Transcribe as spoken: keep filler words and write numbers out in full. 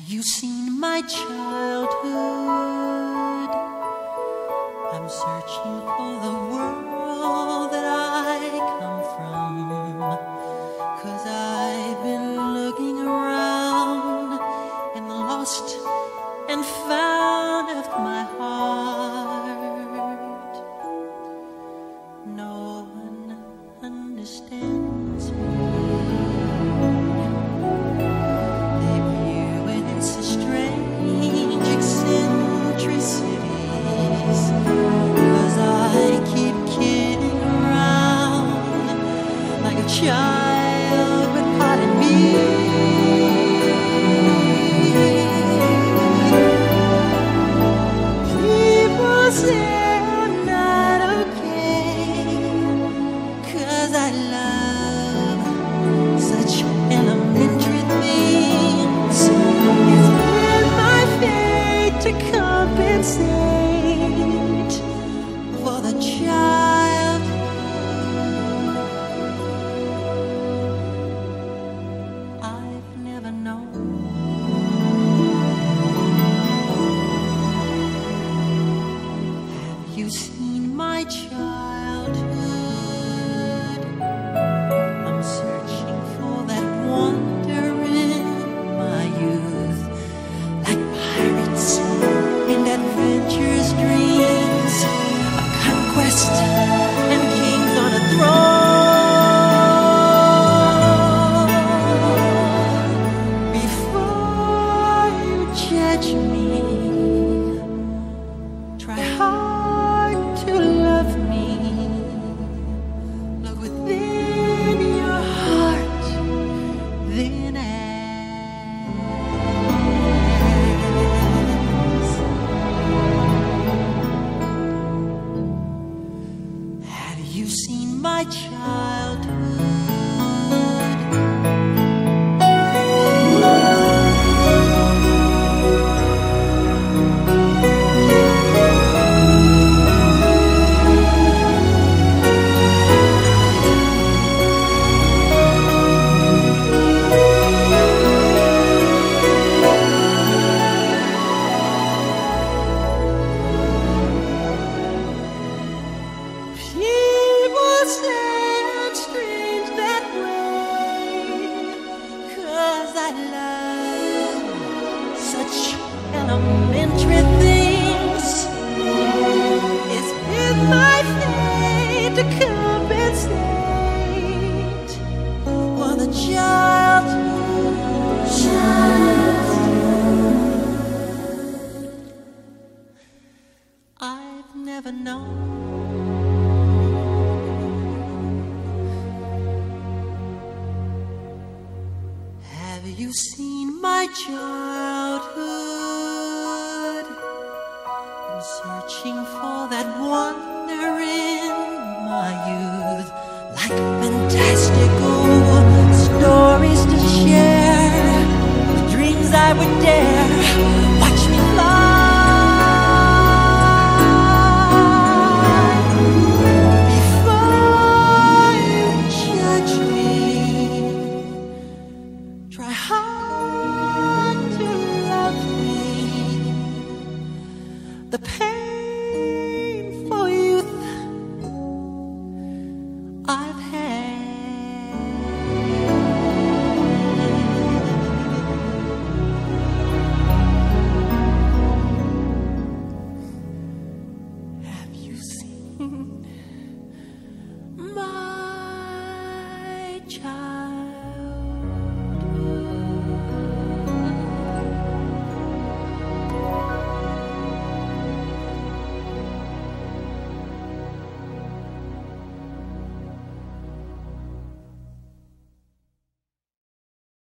you seen my childhood? I'm searching for the world that I come from, 'cause I've been looking around and lost and found of my heart. No one understands me. They view it as a strange eccentricities, 'cause I keep kidding around like a child with part in me. Say I'm not okay, 'cause I love such elementary things. It's been my fate to compensate for the child I've never known. You seen my childhood? I'm searching for that wonder in my youth, like pirates and adventurous dreams of conquest and kings on a throne. Before you judge me, try hard to love me. Look within your heart, then ask, have you seen my childhood? People say I'm strange that way, 'cause I love such elementary things. It's been my fate to compensate for the child, child I've never known. Have you seen my childhood? I'm searching for that wonder in my youth, like fantastical stories to share, the dreams I would dare. Watch me fly. Before you judge me, try hard to love me. The pain for youth I've had. Have you seen